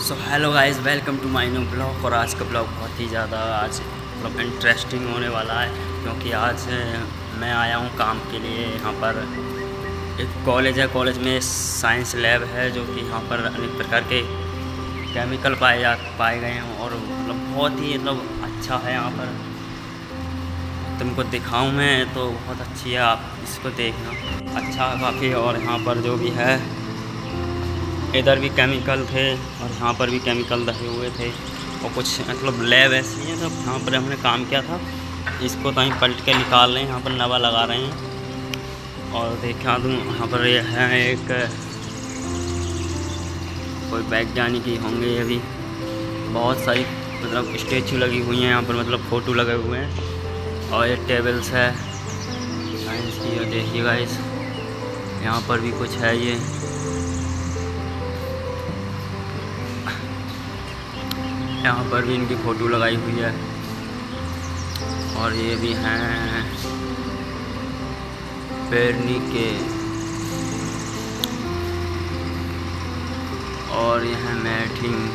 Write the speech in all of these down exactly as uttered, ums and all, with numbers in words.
So hello guys, welcome to my new blog. और आज का ब्लॉग बहुत ही ज़्यादा आज मतलब इंटरेस्टिंग होने वाला है, क्योंकि आज मैं आया हूँ काम के लिए। यहाँ पर एक कॉलेज है, कॉलेज में साइंस लैब है, जो कि यहाँ पर अनेक प्रकार के केमिकल पाए जा पाए गए हैं और मतलब बहुत ही मतलब अच्छा है। यहाँ पर तुमको दिखाऊँ मैं तो बहुत अच्छी है, आप इसको देखना, अच्छा है काफ़ी। और यहाँ पर जो भी है, इधर भी केमिकल थे और यहाँ पर भी केमिकल रखे हुए थे। और कुछ मतलब लैब ऐसी है, तो यहाँ पर हमने काम किया था, इसको तो हम पलट के निकाल रहे हैं, यहाँ पर नवा लगा रहे हैं। और देखा दूँ यहाँ पर ये है एक कोई वैज्ञानिक ही होंगे, ये भी बहुत सारी मतलब स्टेचू लगी हुई हैं यहाँ पर, मतलब फ़ोटो लगे हुए हैं। और ये टेबल्स है साइंस की, और देखिए गाइस यहाँ पर भी कुछ है, ये यहाँ पर भी इनकी फ़ोटो लगाई हुई है। और ये भी हैं पेरनी के, और यह है मैटिंग।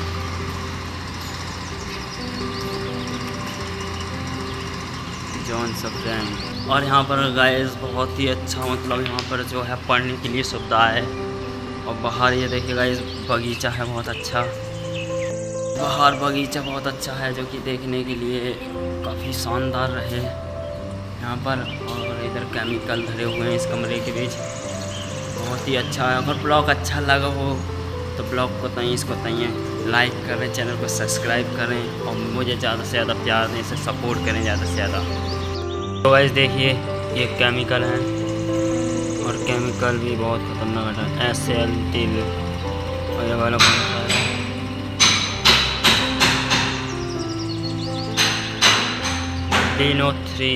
जॉन सफ्रैन। और यहाँ पर गाइस बहुत ही अच्छा मतलब यहाँ पर जो है पढ़ने के लिए सुविधा है। और बाहर ये देखिए गाइस बगीचा है बहुत अच्छा, बाहर बगीचा बहुत अच्छा है, जो कि देखने के लिए काफ़ी शानदार रहे यहाँ पर। और इधर केमिकल भरे हुए हैं इस कमरे के बीच, बहुत ही अच्छा है। अगर ब्लॉग अच्छा लगा हो तो ब्लॉग को तई इसको तई लाइक करें, चैनल को सब्सक्राइब करें और मुझे ज़्यादा से ज़्यादा प्यार दें, इसे सपोर्ट करें ज़्यादा से ज़्यादा। तो गाइस देखिए ये केमिकल है, और केमिकल भी बहुत खतरनाक है, एस एल टी और ये वाला तीनो थ्री।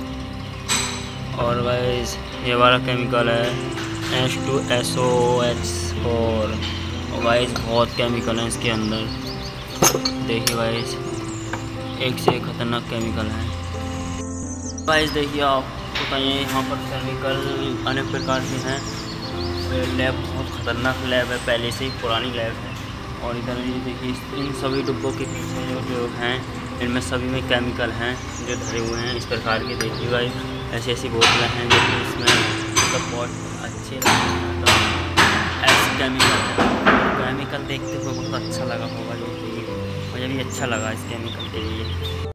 और गाइस ये वाला केमिकल है H two S O X four. और गाइस बहुत केमिकल है इसके अंदर, देखिए गाइस एक से एक खतरनाक केमिकल है। गाइस देखिए आप बताइए यहाँ पर केमिकल अनेक प्रकार के हैं। लैब बहुत खतरनाक लैब है, पहले से ही पुरानी लैब है। और इधर ये देखिए इन सभी डिब्बों के पीछे जो जो हैं, इनमें सभी में केमिकल हैं जो धरे हुए हैं इस प्रकार के। देखिएगा ऐसी ऐसी बोतलें हैं जो कि इसमें मतलब बहुत अच्छे तो ऐसे केमिकल केमिकल देखते हुए बहुत अच्छा लगा होगा, जो कि मुझे भी अच्छा लगा इस केमिकल के लिए।